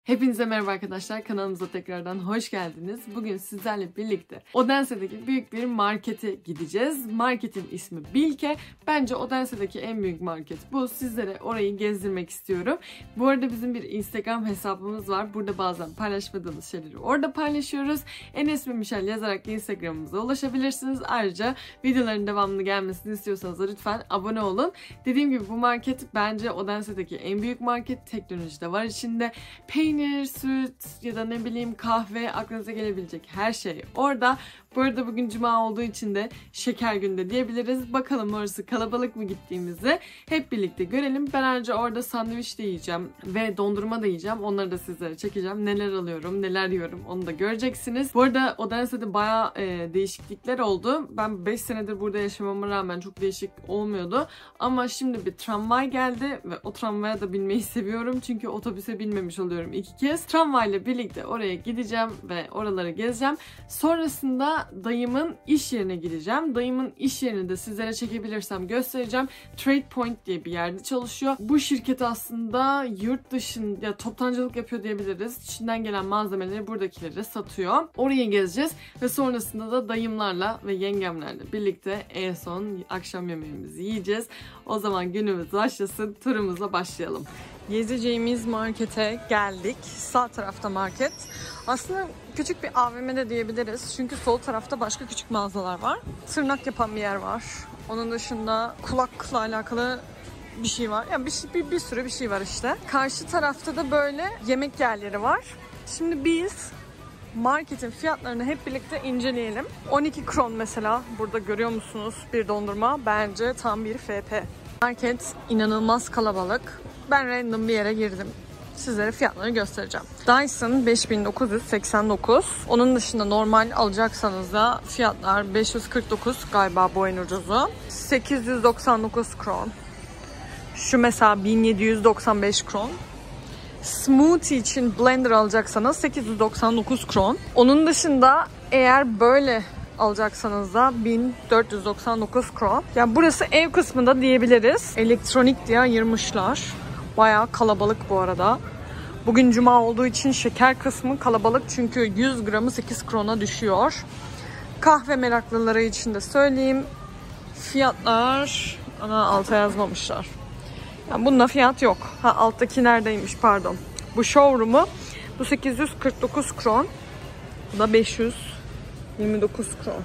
Hepinize merhaba arkadaşlar, kanalımıza tekrardan hoş geldiniz. Bugün sizlerle birlikte Odense'deki büyük bir markete gideceğiz. Marketin ismi Bilke. Bence Odense'deki en büyük market bu. Sizlere orayı gezdirmek istiyorum. Bu arada bizim bir Instagram hesabımız var. Burada bazen paylaşmadığımız şeyleri orada paylaşıyoruz. Enes ve Michel yazarak Instagram'ımıza ulaşabilirsiniz. Ayrıca videoların devamlı gelmesini istiyorsanız da lütfen abone olun. Dediğim gibi bu market bence Odense'deki en büyük market. Teknoloji de var içinde. Peynir, süt ya da ne bileyim kahve, aklınıza gelebilecek her şey orada. Bu arada bugün cuma olduğu için de şeker günde diyebiliriz. Bakalım orası kalabalık mı gittiğimizi hep birlikte görelim. Ben ayrıca orada sandviç de yiyeceğim ve dondurma da yiyeceğim. Onları da sizlere çekeceğim. Neler alıyorum, neler yiyorum onu da göreceksiniz. Bu arada Odense'de bayağı değişiklikler oldu. Ben 5 senedir burada yaşamama rağmen çok değişik olmuyordu. Ama şimdi bir tramvay geldi ve o tramvaya da binmeyi seviyorum. Çünkü otobüse binmemiş oluyorum 2 kez. Tramvayla birlikte oraya gideceğim ve oraları gezeceğim. Sonrasında dayımın iş yerine gideceğim. Dayımın iş yerini de sizlere çekebilirsem göstereceğim. Trade Point diye bir yerde çalışıyor. Bu şirket aslında yurt dışında ya toptancılık yapıyor diyebiliriz. Çin'den gelen malzemeleri buradakileri satıyor. Orayı gezeceğiz ve sonrasında da dayımlarla ve yengemlerle birlikte en son akşam yemeğimizi yiyeceğiz. O zaman günümüz başlasın. Turumuza başlayalım. Gezeceğimiz markete geldik. Sağ tarafta market. Aslında küçük bir AVM de diyebiliriz. Çünkü sol tarafta başka küçük mağazalar var. Tırnak yapan bir yer var. Onun dışında kulakla alakalı bir şey var. Yani bir sürü bir şey var işte. Karşı tarafta da böyle yemek yerleri var. Şimdi biz marketin fiyatlarını hep birlikte inceleyelim. 12 kron mesela. Burada görüyor musunuz bir dondurma? Bence tam bir FP. Market inanılmaz kalabalık. Ben random bir yere girdim. Sizlere fiyatları göstereceğim. Dyson 5989. Onun dışında normal alacaksanız da fiyatlar 549 galiba bu en ucuzu. 899 kron. Şu mesela 1795 kron. Smoothie için blender alacaksanız 899 kron. Onun dışında eğer böyle alacaksanız da 1499 kron. Yani burası ev kısmında diyebiliriz. Elektronik diye ayırmışlar. Bayağı kalabalık bu arada. Bugün cuma olduğu için şeker kısmı kalabalık çünkü 100 gramı 8 krona düşüyor. Kahve meraklıları için de söyleyeyim. Fiyatlar alta yazmamışlar. Yani bunda fiyat yok. Alttaki neredeymiş pardon. Bu showroom'u bu 849 kron. Bu da 529 kron.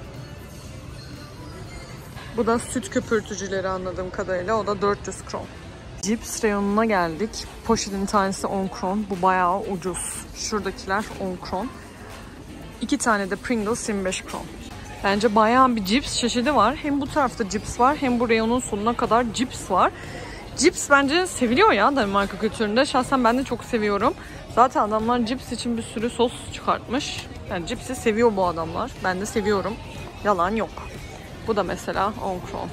Bu da süt köpürtücüleri anladığım kadarıyla. O da 400 kron. Cips reyonuna geldik. Poşetin tanesi 10 kron. Bu bayağı ucuz. Şuradakiler 10 kron. 2 tane de Pringles 25 kron. Bence bayağı bir cips çeşidi var. Hem bu tarafta cips var hem bu reyonun sonuna kadar cips var. Cips bence seviliyor ya Danimarka kültüründe. Şahsen ben de çok seviyorum. Zaten adamlar cips için bir sürü sos çıkartmış. Yani cipsi seviyor bu adamlar. Ben de seviyorum. Yalan yok. Bu da mesela 10 kron.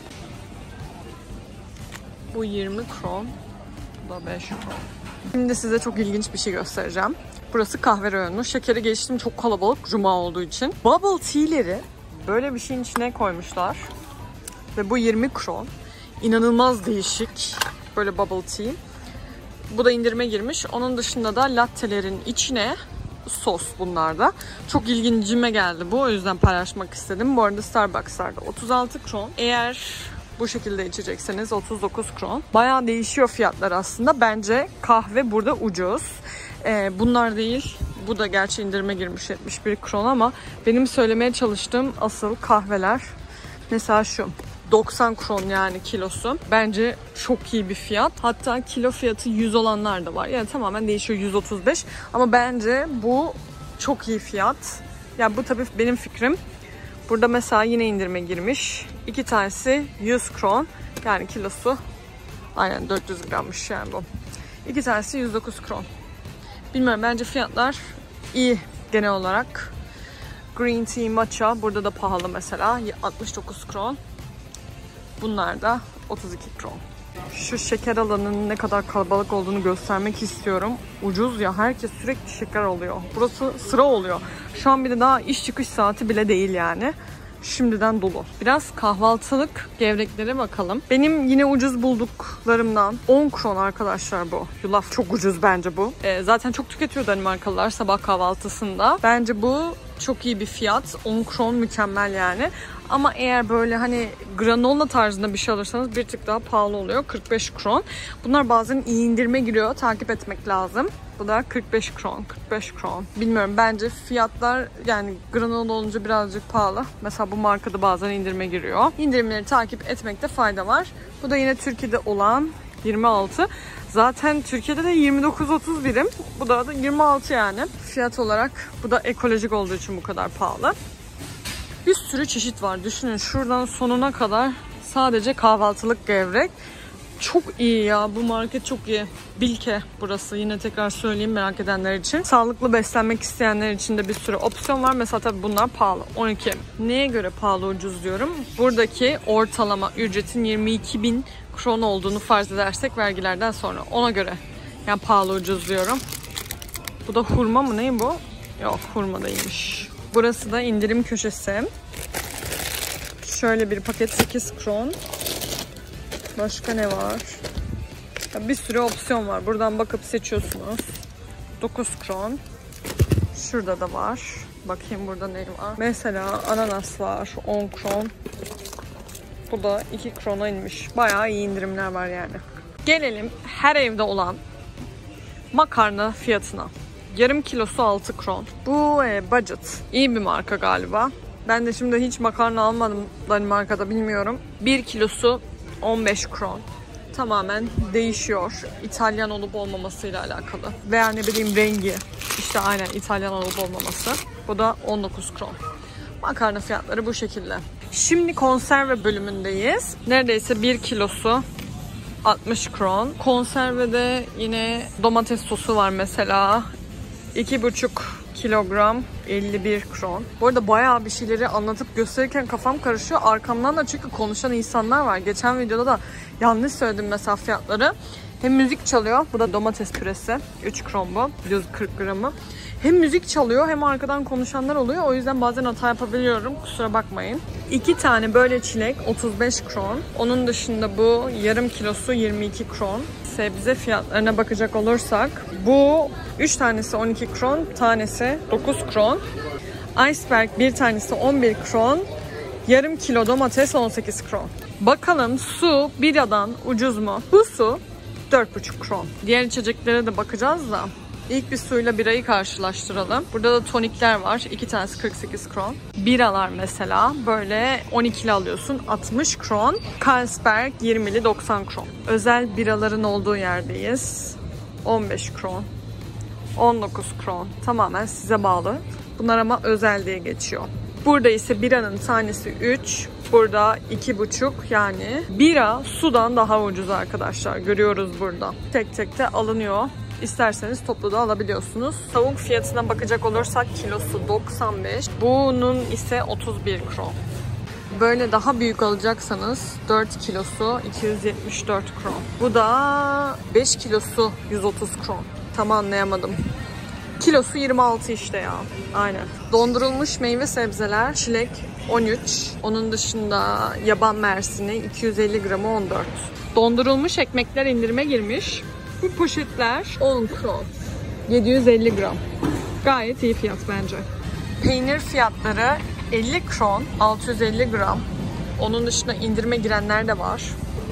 Bu 20 kron. Bu da 5 kron. Şimdi size çok ilginç bir şey göstereceğim. Burası kahve reyonu. Şekeri geçtim, çok kalabalık cuma olduğu için. Bubble tea'leri böyle bir şeyin içine koymuşlar. Ve bu 20 kron. İnanılmaz değişik. Böyle bubble tea. Bu da indirime girmiş. Onun dışında da lattelerin içine sos bunlar da. Çok ilgincime geldi bu. O yüzden paylaşmak istedim. Bu arada Starbucks'larda 36 kron. Eğer bu şekilde içecekseniz 39 kron. Bayağı değişiyor fiyatlar aslında. Bence kahve burada ucuz. Bunlar değil. Bu da gerçi indirime girmiş 71 kron ama benim söylemeye çalıştığım asıl kahveler. Mesela şu. 90 kron yani kilosu. Bence çok iyi bir fiyat. Hatta kilo fiyatı 100 olanlar da var. Yani tamamen değişiyor 135. Ama bence bu çok iyi fiyat. Yani bu tabii benim fikrim. Burada mesela yine indirime girmiş. 2 tanesi 100 kron. Yani kilosu aynen 400 grammış yani bu. 2 tanesi 109 kron. Bilmiyorum, bence fiyatlar iyi genel olarak. Green tea, matcha burada da pahalı mesela. 69 kron. Bunlar da 32 kron. Şu şeker alanının ne kadar kalabalık olduğunu göstermek istiyorum. Ucuz ya, herkes sürekli şeker alıyor. Burası sıra oluyor. Şu an bir de daha iş çıkış saati bile değil yani. şimdiden dolu. Biraz kahvaltılık gevreklere bakalım. Benim yine ucuz bulduklarımdan 10 kron arkadaşlar bu. Yulaf çok ucuz bence bu. Zaten çok tüketiyor Danimarkalılar sabah kahvaltısında. Bence bu çok iyi bir fiyat. 10 kron mükemmel yani. Ama eğer böyle hani granola tarzında bir şey alırsanız bir tık daha pahalı oluyor. 45 kron. Bunlar bazen iyi indirime giriyor. Takip etmek lazım. Bu da 45 kron, 45 kron. Bilmiyorum, bence fiyatlar yani granola olunca birazcık pahalı. Mesela bu markada bazen indirime giriyor. İndirimleri takip etmekte fayda var. Bu da yine Türkiye'de olan 26. Zaten Türkiye'de de 29-30 birim. Bu da 26 yani. Fiyat olarak bu da ekolojik olduğu için bu kadar pahalı. Bir sürü çeşit var. Düşünün şuradan sonuna kadar sadece kahvaltılık gevrek. Çok iyi ya. Bu market çok iyi. Bilke burası. Yine tekrar söyleyeyim merak edenler için. Sağlıklı beslenmek isteyenler için de bir sürü opsiyon var. Mesela tabii bunlar pahalı. 12. Neye göre pahalı ucuz diyorum? Buradaki ortalama ücretin 22.000 kron olduğunu farz edersek vergilerden sonra. Ona göre yani pahalı ucuz diyorum. Bu da hurma mı? Ne bu? Yok, hurma değilmiş. Burası da indirim köşesi. Şöyle bir paket 8 kron. Başka ne var? Ya bir sürü opsiyon var. Buradan bakıp seçiyorsunuz. 9 kron. Şurada da var. Bakayım burada ne var. Mesela ananas var. 10 kron. Bu da 2 krona inmiş. Bayağı iyi indirimler var yani. Gelelim her evde olan makarna fiyatına. Yarım kilosu 6 kron. Bu Budget. İyi bir marka galiba. Ben de şimdi hiç makarna almadım Danimarka'da, bilmiyorum. 1 kilosu 15 kron. Tamamen değişiyor. İtalyan olup olmamasıyla alakalı. Veya ne bileyim rengi. İşte aynen İtalyan olup olmaması. Bu da 19 kron. Makarna fiyatları bu şekilde. Şimdi konserve bölümündeyiz. Neredeyse 1 kilosu 60 kron. Konservede yine domates sosu var mesela. 2,5 kilogram 51 kron. Bu arada bayağı bir şeyleri anlatıp gösterirken kafam karışıyor. Arkamdan da çünkü konuşan insanlar var. Geçen videoda da yanlış söyledim mesela fiyatları. Hem müzik çalıyor. Bu da domates püresi. 3 kron bu. 140 gramı. Hem müzik çalıyor hem arkadan konuşanlar oluyor. O yüzden bazen hata yapabiliyorum. Kusura bakmayın. 2 tane böyle çilek 35 kron. Onun dışında bu yarım kilosu 22 kron. Sebze fiyatlarına bakacak olursak bu 3 tanesi 12 kron, tanesi 9 kron. Iceberg bir tanesi 11 kron. Yarım kilo domates 18 kron. Bakalım su biradan ucuz mu? Bu su 4,5 kron. Diğer içeceklere de bakacağız da. İlk bir suyla birayı karşılaştıralım. Burada da tonikler var. 2 tanesi 48 kron. Biralar mesela böyle 12'li alıyorsun 60 kron. Carlsberg 20'li 90 kron. Özel biraların olduğu yerdeyiz. 15 kron. 19 kron. Tamamen size bağlı. Bunlar ama özel diye geçiyor. Burada ise biranın tanesi 3. Burada 2,5, yani bira sudan daha ucuz arkadaşlar. Görüyoruz burada. Tek tek de alınıyor. İsterseniz toplu da alabiliyorsunuz. Tavuk fiyatına bakacak olursak kilosu 95. Bunun ise 31 kron. Böyle daha büyük alacaksanız 4 kilosu 274 kron. Bu da 5 kilosu 130 kron. Tam anlayamadım. Kilosu 26 işte ya. Aynen. Dondurulmuş meyve sebzeler, çilek 13. Onun dışında yaban mersini 250 gramı 14. Dondurulmuş ekmekler indirime girmiş. Bu poşetler 10 kron. 750 gram. Gayet iyi fiyat bence. Peynir fiyatları 50 kron, 650 gram. Onun dışında indirime girenler de var.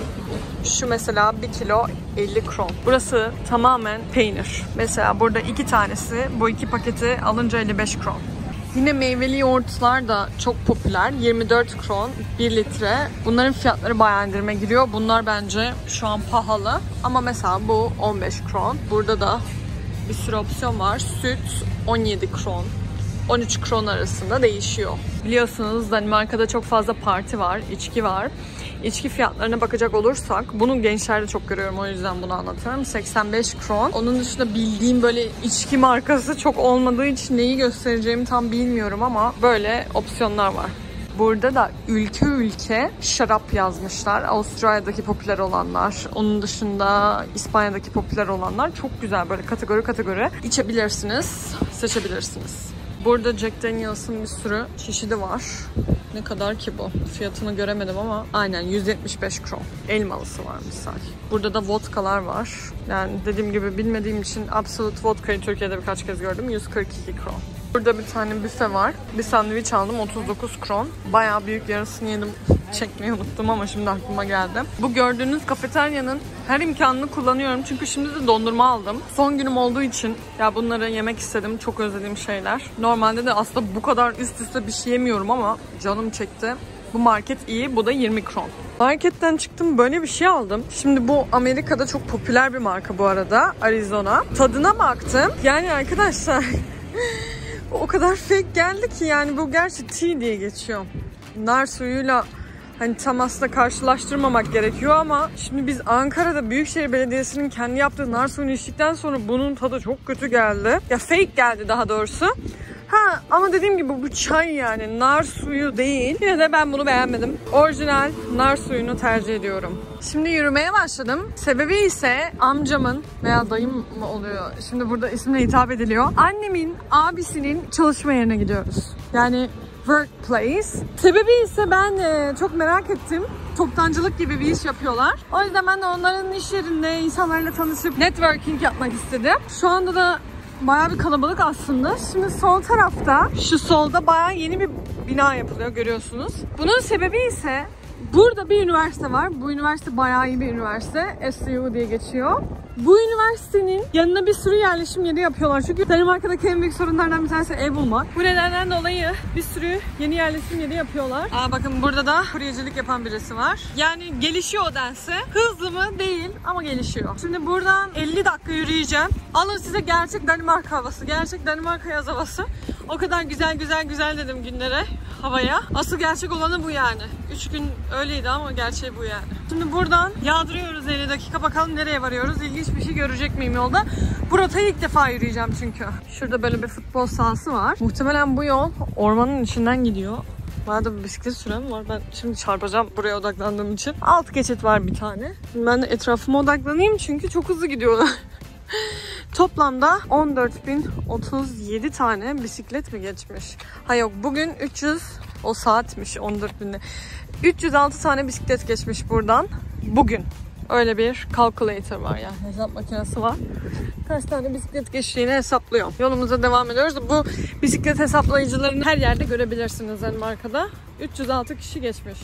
Şu mesela 1 kilo 50 kron. Burası tamamen peynir. Mesela burada 2 tanesi, bu 2 paketi alınca 55 kron. Yine meyveli yoğurtlar da çok popüler. 24 kron 1 litre. Bunların fiyatları bayağı indirime giriyor. Bunlar bence şu an pahalı. Ama mesela bu 15 kron. Burada da bir sürü opsiyon var. Süt 17 kron. 13 kron arasında değişiyor. Biliyorsunuz Danimarka'da çok fazla parti var, içki var. İçki fiyatlarına bakacak olursak, bunu gençlerde çok görüyorum, o yüzden bunu anlatıyorum. 85 kron. Onun dışında bildiğim böyle içki markası çok olmadığı için neyi göstereceğimi tam bilmiyorum ama böyle opsiyonlar var. Burada da ülke ülke şarap yazmışlar. Avustralya'daki popüler olanlar, onun dışında İspanya'daki popüler olanlar çok güzel, böyle kategori kategori içebilirsiniz, seçebilirsiniz. Burada Jack Daniels'ın bir sürü çeşidi var. Ne kadar ki bu? Fiyatını göremedim ama aynen 175 kron. Elmalısı var misal. Burada da vodkalar var. Yani dediğim gibi bilmediğim için Absolut Vodka'yı Türkiye'de birkaç kez gördüm. 142 kron. Burada bir tane büfe var. Bir sandviç aldım 39 kron. Bayağı büyük, yarısını yedim. Çekmeyi unuttum ama şimdi aklıma geldi. Bu gördüğünüz kafeteryanın her imkanını kullanıyorum. Çünkü şimdi de dondurma aldım. Son günüm olduğu için ya bunları yemek istedim. Çok özlediğim şeyler. Normalde de aslında bu kadar üst üste bir şey yemiyorum ama canım çekti. Bu market iyi. Bu da 20 kron. Marketten çıktım, böyle bir şey aldım. Şimdi bu Amerika'da çok popüler bir marka bu arada. Arizona. Tadına baktım. Yani arkadaşlar o kadar fake geldi ki, yani bu gerçi tea diye geçiyor. Nar suyuyla hani tam aslında karşılaştırmamak gerekiyor ama şimdi biz Ankara'da Büyükşehir Belediyesi'nin kendi yaptığı nar suyunu içtikten sonra bunun tadı çok kötü geldi. Ya fake geldi daha doğrusu. Ha ama dediğim gibi bu çay, yani nar suyu değil. Yine de ben bunu beğenmedim. Orijinal nar suyunu tercih ediyorum. Şimdi yürümeye başladım. Sebebi ise amcamın veya dayım mı oluyor? Şimdi burada isimle hitap ediliyor. Annemin abisinin çalışma yerine gidiyoruz. Yani workplace. Sebebi ise ben çok merak ettim. Toptancılık gibi bir iş yapıyorlar. O yüzden ben de onların iş yerinde insanlarla tanışıp networking yapmak istedim. Şu anda da bayağı bir kalabalık aslında. Şimdi sol tarafta, şu solda bayağı yeni bir bina yapılıyor, görüyorsunuz. Bunun sebebi ise burada bir üniversite var. Bu üniversite bayağı iyi bir üniversite. SU diye geçiyor. Bu üniversitenin yanına bir sürü yerleşim yeri yapıyorlar. Çünkü Danimarka'daki en büyük sorunlardan bir tanesi ev bulmak. Bu nedenden dolayı bir sürü yeni yerleşim yeri yapıyorlar. Bakın burada da kuryecilik yapan birisi var. Yani gelişiyor Odense. Hızlı mı? Değil ama gelişiyor. Şimdi buradan 50 dakika yürüyeceğim. Alın size gerçek Danimarka havası. Gerçek Danimarka yaz havası. O kadar güzel dedim günlere, havaya. Asıl gerçek olanı bu yani. 3 gün öyleydi ama gerçeği bu yani. Şimdi buradan yağdırıyoruz 50 dakika. Bakalım nereye varıyoruz? İlginç bir şey görecek miyim yolda? Bu rotayı ilk defa yürüyeceğim çünkü. Şurada böyle bir futbol sahası var. Muhtemelen bu yol ormanın içinden gidiyor. Bana da bir bisiklet süren var. Ben şimdi çarpacağım buraya odaklandığım için. Alt geçit var bir tane. Şimdi ben de etrafıma odaklanayım çünkü çok hızlı gidiyorlar. Toplamda 14.037 tane bisiklet mi geçmiş? Ha yok, bugün 300, o saatmiş 14.000'de. 306 tane bisiklet geçmiş buradan bugün. Öyle bir calculator var yani, hesap makinesi var. Kaç tane bisiklet geçtiğini hesaplıyor. Yolumuza devam ediyoruz. Bu bisiklet hesaplayıcılarını her yerde görebilirsiniz Danimarka'da. 306 kişi geçmiş.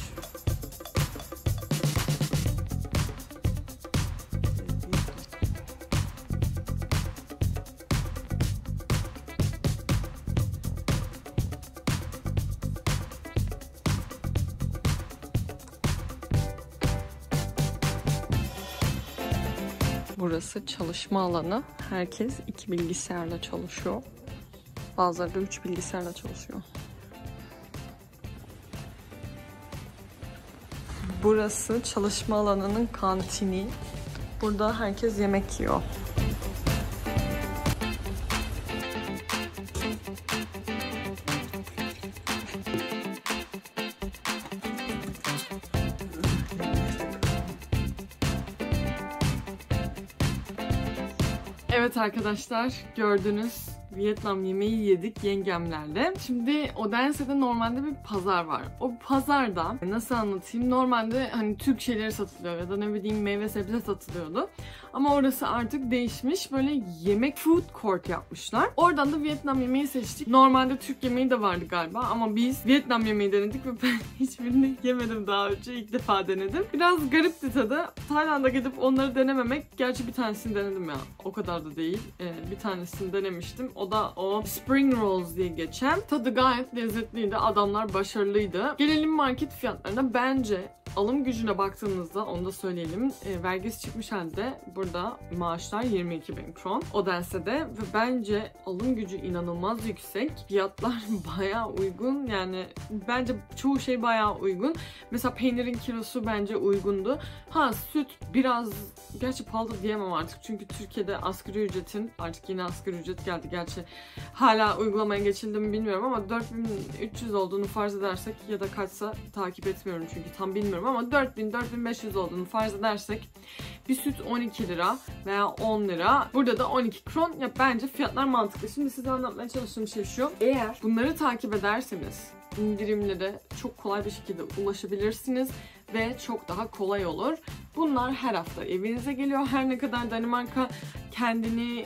Burası çalışma alanı. Herkes 2 bilgisayarla çalışıyor. Bazıları da 3 bilgisayarla çalışıyor. Burası çalışma alanının kantini. Burada herkes yemek yiyor. Evet arkadaşlar, gördünüz, Vietnam yemeği yedik yengemlerle. Şimdi Odense'de normalde bir pazar var. O pazarda nasıl anlatayım, normalde hani Türk şeyleri satılıyor ya da ne bileyim meyve sebze satılıyordu. Ama orası artık değişmiş, böyle yemek food court yapmışlar. Oradan da Vietnam yemeği seçtik. Normalde Türk yemeği de vardı galiba ama biz Vietnam yemeği denedik ve ben hiçbirini yemedim daha önce. İlk defa denedim. Biraz garipti tadı. Tayland'a gidip onları denememek. Gerçi bir tanesini denedim ya. O kadar da değil. Bir tanesini denemiştim. O da o Spring Rolls diye geçen. Tadı gayet lezzetliydi. Adamlar başarılıydı. Gelelim market fiyatlarına. Bence alım gücüne baktığınızda, onu da söyleyelim, vergisi çıkmış halde burada maaşlar 22.000 kron Odense'de ve bence alım gücü inanılmaz yüksek. Fiyatlar bayağı uygun, yani bence çoğu şey bayağı uygun. Mesela peynirin kilosu bence uygundu. Ha, süt biraz, gerçi pahalı diyemem artık çünkü Türkiye'de asgari ücretin, artık yine asgari ücret geldi gerçi, hala uygulamaya geçildi mi bilmiyorum ama 4.300 olduğunu farz edersek ya da kaçsa takip etmiyorum çünkü tam bilmiyorum ama 4000-4500 olduğunu farz edersek bir süt 12 lira veya 10 lira. Burada da 12 kron. Ya bence fiyatlar mantıklı. Şimdi size anlatmaya çalıştığım şey şu. Eğer bunları takip ederseniz indirimlere çok kolay bir şekilde ulaşabilirsiniz ve çok daha kolay olur. Bunlar her hafta evinize geliyor. Her ne kadar Danimarka kendini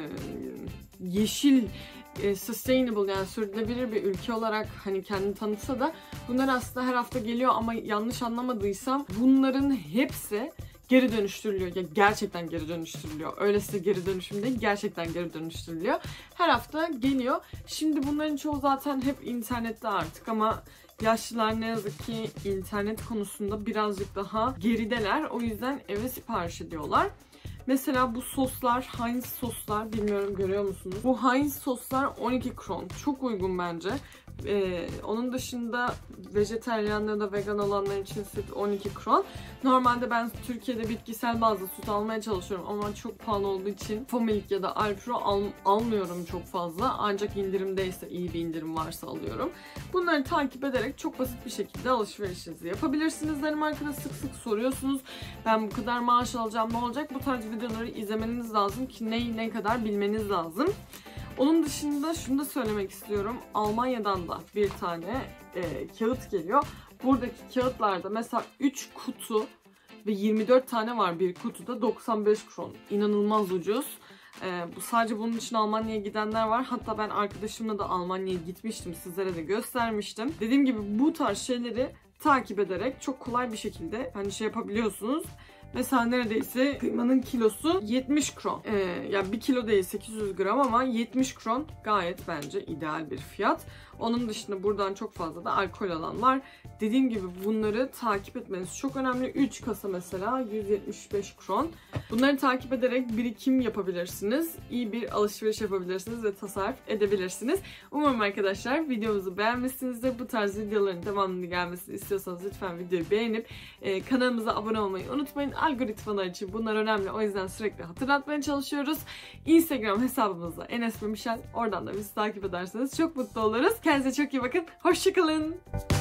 yeşil, sustainable yani sürdürülebilir bir ülke olarak hani kendini tanıtsa da bunlar aslında her hafta geliyor ama yanlış anlamadıysam bunların hepsi geri dönüştürülüyor. Ya gerçekten geri dönüştürülüyor. Öylesine geri dönüşüm değil, gerçekten geri dönüştürülüyor. Her hafta geliyor. Şimdi bunların çoğu zaten hep internette artık ama yaşlılar ne yazık ki internet konusunda birazcık daha gerideler. O yüzden eve sipariş ediyorlar. Mesela bu soslar, Heinz soslar, bilmiyorum görüyor musunuz? Bu Heinz soslar 12 kron. Çok uygun bence. Onun dışında vejetaryen ya da vegan olanlar için süt 12 kron. Normalde ben Türkiye'de bitkisel bazlı süt almaya çalışıyorum ama çok pahalı olduğu için Fomilk ya da Alpro almıyorum çok fazla. Ancak indirimdeyse, iyi bir indirim varsa alıyorum. Bunları takip ederek çok basit bir şekilde alışverişinizi yapabilirsiniz. Danimarka'da sık sık soruyorsunuz. Ben bu kadar maaş alacağım, ne olacak? Bu tarz videoları izlemeniz lazım ki neyi ne kadar bilmeniz lazım. Onun dışında şunu da söylemek istiyorum. Almanya'dan da bir tane kağıt geliyor. Buradaki kağıtlarda mesela 3 kutu ve 24 tane var bir kutuda 95 kron. İnanılmaz ucuz. Bu sadece bunun için Almanya'ya gidenler var. Hatta ben arkadaşımla da Almanya'ya gitmiştim. Sizlere de göstermiştim. Dediğim gibi bu tarz şeyleri takip ederek çok kolay bir şekilde hani şey yapabiliyorsunuz. Mesela neredeyse kıymanın kilosu 70 kron. Yani 1 kilo değil 800 gram ama 70 kron gayet bence ideal bir fiyat. Onun dışında buradan çok fazla da alkol alan var. Dediğim gibi bunları takip etmeniz çok önemli. 3 kasa mesela 175 kron. Bunları takip ederek birikim yapabilirsiniz. İyi bir alışveriş yapabilirsiniz ve tasarruf edebilirsiniz. Umarım arkadaşlar videomuzu beğenmişsinizdir. Bu tarz videoların devamlı gelmesini istiyorsanız lütfen videoyu beğenip kanalımıza abone olmayı unutmayın. Algoritmalar için bunlar önemli. O yüzden sürekli hatırlatmaya çalışıyoruz. Instagram hesabımızda Enes ve Michel. Oradan da bizi takip ederseniz çok mutlu oluruz. Kendinize çok iyi bakın. Hoşça kalın.